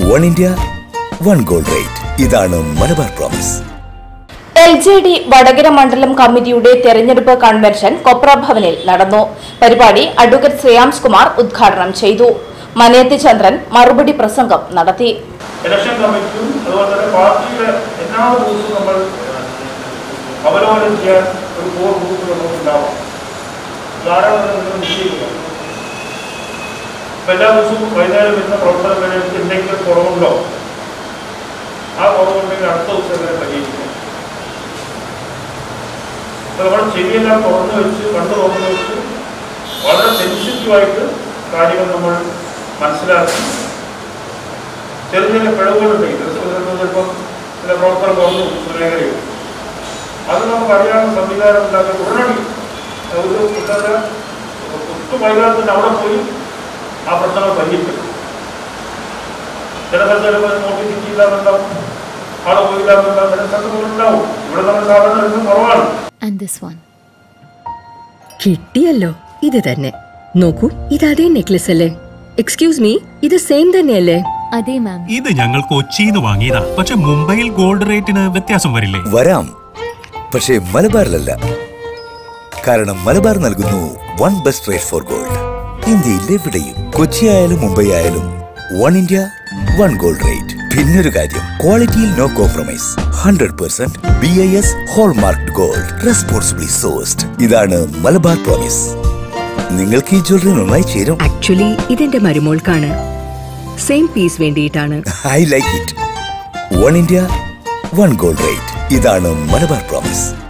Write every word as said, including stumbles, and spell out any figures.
One India one gold rate. ഇതാണ് Malabar promise. LG Vadakara മണ്ഡലം കമ്മിറ്റിയുടെ തെരഞ്ഞെടുപ്പ് കൺവെൻഷൻ കൊപ്ര ഭവനിൽ നടന്നു. പരിപാടി അഡ്വക്കേറ്റ് ശ്രേയാംസ് കുമാർ ഉദ്ഘാടനം ചെയ്തു. മനേത്തി ചന്ദ്രൻ മറുപടി പ്രസംഗം നടത്തി. ഇലക്ഷൻ കമ്മിറ്റിയും അതുപോലെ തന്നെ പാർട്ടിയുടെ എല്ലാ ദിവസവും നമ്മൾ അവലോകനം ചെയ്യാൻ ഒരു കോർ ഗ്രൂപ്പ് നമുക്കുണ്ടാവും. ധാരാളം നിശ്ചയിക്കുക. എല്ലാ ദിവസവും വൈകുന്നേരം വരുന്ന പ്രവർത്തനം കഴിഞ്ഞിട്ട് എന്തെങ്കിലും കുറവുണ്ടോ, ആ കുറവുണ്ടെങ്കിൽ അടുത്ത ദിവസം എങ്ങനെ പരിഹരിക്കാം. നമ്മൾ ചെവിയെല്ലാം തുറന്നു വെച്ച് കണ്ടു തുറന്നു വെച്ച് വളരെ സെൻസിറ്റീവായിട്ട് കാര്യങ്ങൾ നമ്മൾ മനസ്സിലാക്കി ചെറിയ ചെറിയ പിഴവുകളുണ്ടെങ്കിൽ ചിലപ്പം ചില പ്രവർത്തനം കുറഞ്ഞു മേഖലയിൽ അത് നമുക്ക് അറിയാവുന്ന സംവിധാനം ഉണ്ടാക്കാൻ ഉടനടി ഒരു ഒട്ടും വൈകാതെ തന്നെ അവിടെ പോയി ആ പ്രശ്നങ്ങൾ പരിഹരിക്കും. ചില സ്ഥലത്ത് ചിലപ്പോൾ നോട്ടീസ് കിട്ടിയില്ലാന്നുണ്ടാവും, അവിടെ പോയില്ലാന്നുണ്ടാവും, ചില സ്ഥലത്ത് ഉണ്ടാവും. ഇവിടെ നമ്മൾ സാധാരണ ഇന്നും കുറവാണ്. കിട്ടിയല്ലോ, ഇത് തന്നെ നോക്കൂ. ഇത് അതേ നെക്ലസ് അല്ലേ? എക്സ്ക്യൂസ് മീ, ഇത് സെയിം തന്നെയല്ലേ? അതെ മാം. ഇത് ഞങ്ങൾ കൊച്ചിന്ന് വാങ്ങിയതാ. പക്ഷെ മുംബൈയിൽ ഗോൾഡ് റേറ്റിന് വ്യത്യാസം വരില്ലേ? വരാം, പക്ഷേ മലബാറിലല്ല. കാരണം മലബാർ നൽകുന്നു one best rate for gold. ഇന്ത്യയിൽ എവിടെയും, കൊച്ചി ആയാലും മുംബൈ ആയാലും one India one gold rate. പിന്നൊരു കാര്യം, ക്വാളിറ്റിയിൽ no compromise. Hundred percent B I S hallmarked gold, responsibly sourced. ഇതാണ് മലബാർ പ്രോമിസ്. നിങ്ങൾക്ക് ഈ ജ്വല്ലറി നന്നായി ചേരും. ആക്ച്വലി ഇതെന്റെ മരുമോൾക്കാണ്. സെയിം പീസ് വേണ്ടിയിട്ടാണ്. I like it. One India one gold rate. ഇതാണ് മലബാർ പ്രോമിസ്.